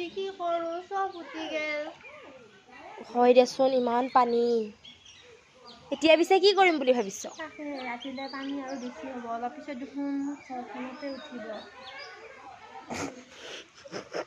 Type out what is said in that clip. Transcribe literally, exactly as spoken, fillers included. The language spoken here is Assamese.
উঠি কি কৰোঁ চব উঠি গেল হয় দেচোন ইমান পানী এতিয়া পিছে কি কৰিম বুলি ভাবিছ তাকে ৰাতিলে পানী আৰু বেছি হ'ব অলপ পিছত দেখোন ঘৰখনতে উঠিব